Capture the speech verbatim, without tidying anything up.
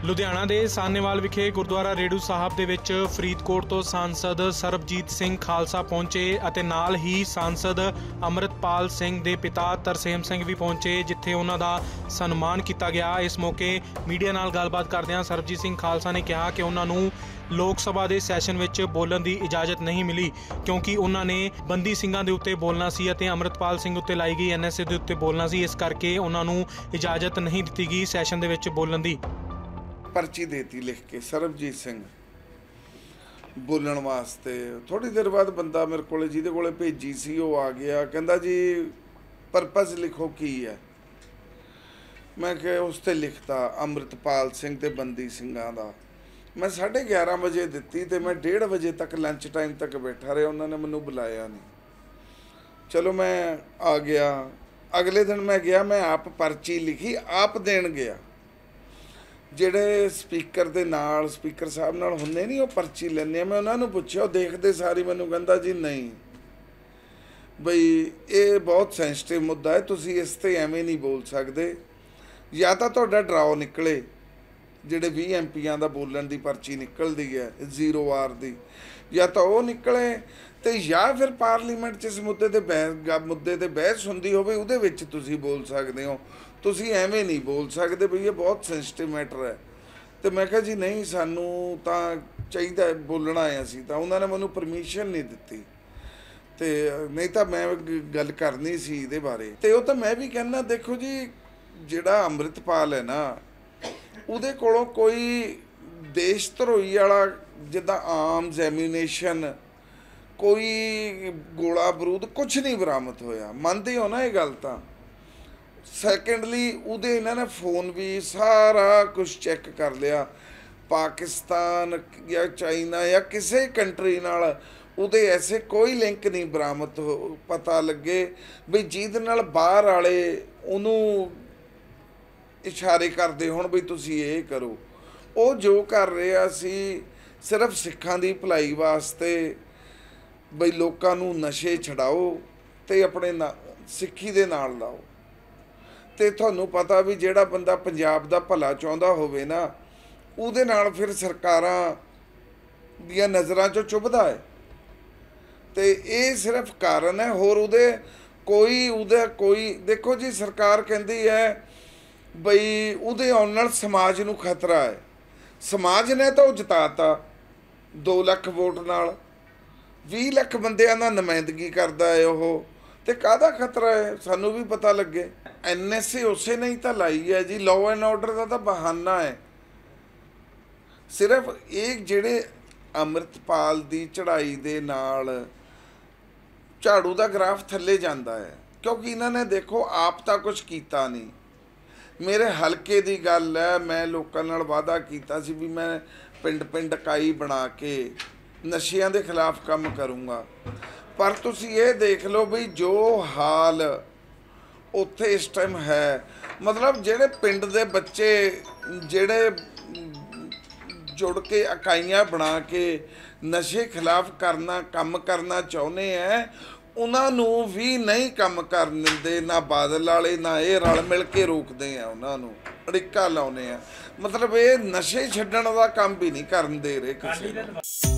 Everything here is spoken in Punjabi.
ਲੁਧਿਆਣਾ ਦੇ ਸਾਹਨੇਵਾਲ ਵਿਖੇ ਗੁਰਦੁਆਰਾ ਰੇੜੂ ਸਾਹਿਬ ਦੇ ਵਿੱਚ ਫਰੀਦਕੋਟ ਤੋਂ ਸਾਂਸਦ ਸਰਬਜੀਤ ਸਿੰਘ ਖਾਲਸਾ ਪਹੁੰਚੇ ਅਤੇ ਨਾਲ ਹੀ ਸਾਂਸਦ ਅੰਮ੍ਰਿਤਪਾਲ ਸਿੰਘ ਦੇ ਪਿਤਾ ਤਰਸੇਮ ਸਿੰਘ ਵੀ ਪਹੁੰਚੇ, ਜਿੱਥੇ ਉਹਨਾਂ ਦਾ ਸਨਮਾਨ ਕੀਤਾ ਗਿਆ। ਇਸ ਮੌਕੇ ਮੀਡੀਆ ਨਾਲ ਗੱਲਬਾਤ ਕਰਦਿਆਂ ਸਰਬਜੀਤ ਸਿੰਘ ਖਾਲਸਾ ਨੇ ਕਿਹਾ ਕਿ ਉਹਨਾਂ ਨੂੰ ਲੋਕ ਸਭਾ ਦੇ ਸੈਸ਼ਨ ਵਿੱਚ ਬੋਲਣ ਦੀ ਇਜਾਜ਼ਤ ਨਹੀਂ ਮਿਲੀ, ਕਿਉਂਕਿ ਉਹਨਾਂ ਨੇ ਬੰਦੀ ਸਿੰਘਾਂ ਦੇ ਉੱਤੇ ਬੋਲਣਾ ਸੀ ਅਤੇ ਅੰਮ੍ਰਿਤਪਾਲ ਸਿੰਘ ਉੱਤੇ ਲਾਈ ਗਈ ਐਨ ਐਸ ਏ ਦੇ ਉੱਤੇ ਬੋਲਣਾ ਸੀ। ਇਸ ਕਰਕੇ ਉਹਨਾਂ ਨੂੰ ਇਜਾਜ਼ਤ ਨਹੀਂ ਦਿੱਤੀ ਗਈ ਸੈਸ਼ਨ ਦੇ ਵਿੱਚ ਬੋਲਣ ਦੀ। पर्ची देती लिख के सरबजीत सिंह बोलण वास्ते। थोड़ी देर बाद बंदा मेरे को जिहदे कोले भेजी सी वो आ गया, कहंदा जी परपज़ लिखो की है। मैं कि उस ते लिखता अंम੍ਰਿਤਪਾਲ सिंह ते बंदी ਸਿੰਘਾਂ ਦਾ। मैं साढ़े ग्यारह बजे दिती तो मैं डेढ़ बजे तक लंच टाइम तक बैठा रहा, उन्होंने मैनू बुलाया नहीं। चलो मैं आ गया। अगले दिन मैं गया, मैं आप पर्ची लिखी आप देन गया। ਜਿਹੜੇ ਸਪੀਕਰ ਦੇ ਨਾਲ ਸਪੀਕਰ ਸਾਹਿਬ ਨਾਲ ਹੁੰਦੇ ਨਹੀਂ ਉਹ ਪਰਚੀ ਲੈਂਦੇ ਆ, ਮੈਂ ਉਹਨਾਂ ਨੂੰ ਪੁੱਛਿਆ, ਉਹ ਦੇਖਦੇ ਸਾਰੀ ਮੈਨੂੰ ਕਹਿੰਦਾ ਜੀ ਨਹੀਂ ਬਈ ਇਹ ਬਹੁਤ ਸੈਂਸਿਟਿਵ ਮੁੱਦਾ ਹੈ, ਤੁਸੀਂ ਇਸ 'ਤੇ ਐਵੇਂ ਨਹੀਂ ਬੋਲ ਸਕਦੇ। ਜਾਂ ਤਾਂ ਤੁਹਾਡਾ ਡਰਾਓ ਨਿਕਲੇ, ਜਿਹੜੇ ਵੀਹ ਐਮ ਪੀਆਂ ਦਾ ਬੋਲਣ ਦੀ ਪਰਚੀ ਨਿਕਲਦੀ ਹੈ ਜ਼ੀਰੋ ਆਰ ਦੀ, ਜਾਂ ਤਾਂ ਉਹ ਨਿਕਲੇ ਅਤੇ ਜਾਂ ਫਿਰ ਪਾਰਲੀਮੈਂਟ 'ਚ ਇਸ ਮੁੱਦੇ 'ਤੇ ਬਹਿਸ ਮੁੱਦੇ 'ਤੇ ਬਹਿਸ ਹੁੰਦੀ ਹੋਵੇ ਉਹਦੇ ਵਿੱਚ ਤੁਸੀਂ ਬੋਲ ਸਕਦੇ ਹੋ, ਤੁਸੀਂ ਐਵੇਂ ਨਹੀਂ ਬੋਲ ਸਕਦੇ ਬਈ ਇਹ ਬਹੁਤ ਸੈਂਸਿਟਿਵ ਮੈਟਰ ਹੈ। ਅਤੇ ਮੈਂ ਕਿਹਾ ਜੀ ਨਹੀਂ ਸਾਨੂੰ ਤਾਂ ਚਾਹੀਦਾ ਬੋਲਣਾ ਹੈ ਅਸੀਂ ਤਾਂ। ਉਹਨਾਂ ਨੇ ਮੈਨੂੰ ਪਰਮਿਸ਼ਨ ਨਹੀਂ ਦਿੱਤੀ ਅਤੇ ਨਹੀਂ ਤਾਂ ਮੈਂ ਗੱਲ ਕਰਨੀ ਸੀ ਇਹਦੇ ਬਾਰੇ। ਅਤੇ ਉਹ ਤਾਂ ਮੈਂ ਵੀ ਕਹਿੰਦਾ, ਦੇਖੋ ਜੀ ਜਿਹੜਾ ਅੰਮ੍ਰਿਤਪਾਲ ਹੈ ਨਾ ਉਹਦੇ ਕੋਲੋਂ ਕੋਈ ਦੇਸ਼ ਧਰੋਈ ਵਾਲਾ ਜਿੱਦਾਂ ਆਰਮਜ਼ ਐਮੂਨੇਸ਼ਨ ਕੋਈ ਗੋਲਾ ਬਰੂਦ ਕੁਛ ਨਹੀਂ ਬਰਾਮਦ ਹੋਇਆ, ਮੰਨਦੇ ਹੋ ਨਾ ਇਹ ਗੱਲ ਤਾਂ। ਸੈਕੰਡਲੀ ਉਹਦੇ ਇਹਨਾਂ ਨੇ ਫੋਨ ਵੀ ਸਾਰਾ ਕੁਛ ਚੈੱਕ ਕਰ ਲਿਆ, ਪਾਕਿਸਤਾਨ ਜਾਂ ਚਾਈਨਾ ਜਾਂ ਕਿਸੇ ਕੰਟਰੀ ਨਾਲ ਉਹਦੇ ਐਸੇ ਕੋਈ ਲਿੰਕ ਨਹੀਂ ਬਰਾਮਦ ਹੋ ਪਤਾ ਲੱਗੇ ਵੀ ਜਿਹਦੇ ਨਾਲ ਬਾਹਰ ਵਾਲੇ ਉਹਨੂੰ ਇਸ਼ਾਰੇ ਕਰਦੇ ਹੋਣ ਵੀ ਤੁਸੀਂ ਇਹ ਕਰੋ। ਉਹ ਜੋ ਕਰ ਰਿਹਾ ਸੀ ਸਿਰਫ ਸਿੱਖਾਂ ਦੀ ਭਲਾਈ ਵਾਸਤੇ, ਬਈ ਲੋਕਾਂ ਨੂੰ ਨਸ਼ੇ ਛਡਾਓ ਅਤੇ ਆਪਣੇ ਨਾ ਸਿੱਖੀ ਦੇ ਨਾਲ ਲਾਓ। ਅਤੇ ਤੁਹਾਨੂੰ ਪਤਾ ਵੀ ਜਿਹੜਾ ਬੰਦਾ ਪੰਜਾਬ ਦਾ ਭਲਾ ਚਾਹੁੰਦਾ ਹੋਵੇ ਨਾ ਉਹਦੇ ਨਾਲ ਫਿਰ ਸਰਕਾਰਾਂ ਦੀਆਂ ਨਜ਼ਰਾਂ 'ਚੋਂ ਚੁੱਭਦਾ ਹੈ। ਅਤੇ ਇਹ ਸਿਰਫ ਕਾਰਨ ਹੈ, ਹੋਰ ਉਹਦੇ ਕੋਈ ਉਹਦਾ ਕੋਈ ਦੇਖੋ ਜੀ ਸਰਕਾਰ ਕਹਿੰਦੀ ਹੈ ਬਈ ਉਹਦੇ ਆਉਣ ਨਾਲ ਸਮਾਜ ਨੂੰ ਖਤਰਾ ਹੈ। ਸਮਾਜ ਨੇ ਤਾਂ ਉਹ ਜਿਤਾਤਾ ਦੋ ਲੱਖ ਵੋਟ ਨਾਲ, ਵੀਹ ਲੱਖ ਬੰਦਿਆਂ ਦਾ ਨੁਮਾਇੰਦਗੀ ਕਰਦਾ ਹੈ ਉਹ, ਅਤੇ ਕਾਹਦਾ ਖਤਰਾ ਹੈ ਸਾਨੂੰ ਵੀ ਪਤਾ ਲੱਗੇ। ਐਨ ਐਸ ਏ ਉਸੇ ਨੇ ਹੀ ਤਾਂ ਲਾਈ ਹੈ ਜੀ, ਲਾਅ ਐਂਡ ਆਰਡਰ ਦਾ ਤਾਂ ਬਹਾਨਾ ਹੈ। ਸਿਰਫ ਇਹ ਜਿਹੜੇ ਅੰਮ੍ਰਿਤਪਾਲ ਦੀ ਚੜ੍ਹਾਈ ਦੇ ਨਾਲ ਝਾੜੂ ਦਾ ਗ੍ਰਾਫ ਥੱਲੇ ਜਾਂਦਾ ਹੈ, ਕਿਉਂਕਿ ਇਹਨਾਂ ਨੇ ਦੇਖੋ ਆਪ ਤਾਂ ਕੁਛ ਕੀਤਾ ਨਹੀਂ। ਮੇਰੇ ਹਲਕੇ ਦੀ ਗੱਲ ਹੈ, ਮੈਂ ਲੋਕਾਂ ਨਾਲ ਵਾਅਦਾ ਕੀਤਾ ਸੀ ਵੀ ਮੈਂ ਪਿੰਡ ਪਿੰਡ ਇਕਾਈ ਬਣਾ ਕੇ ਨਸ਼ਿਆਂ ਦੇ ਖਿਲਾਫ ਕੰਮ ਕਰੂੰਗਾ, ਪਰ ਤੁਸੀਂ ਇਹ ਦੇਖ ਲਓ ਵੀ ਜੋ ਹਾਲ ਉੱਥੇ ਇਸ ਟਾਈਮ ਹੈ, ਮਤਲਬ ਜਿਹੜੇ ਪਿੰਡ ਦੇ ਬੱਚੇ ਜਿਹੜੇ ਜੁੜ ਕੇ ਇਕਾਈਆਂ ਬਣਾ ਕੇ ਨਸ਼ੇ ਖਿਲਾਫ ਕਰਨਾ ਕੰਮ ਕਰਨਾ ਚਾਹੁੰਦੇ ਹੈ, ਉਹਨਾਂ ਨੂੰ ਵੀ ਨਹੀਂ ਕੰਮ ਕਰਨ ਦਿੰਦੇ, ਨਾ ਬਾਦਲ ਵਾਲੇ ਨਾ ਇਹ ਰਲ ਮਿਲ ਕੇ ਰੋਕਦੇ ਆ, ਉਹਨਾਂ ਨੂੰ ਅੜਿੱਕਾ ਲਾਉਂਦੇ ਆ। ਮਤਲਬ ਇਹ ਨਸ਼ੇ ਛੱਡਣ ਦਾ ਕੰਮ ਵੀ ਨਹੀਂ ਕਰਨ ਦੇ ਰਹੇ ਕਿਸੇ ਨੂੰ।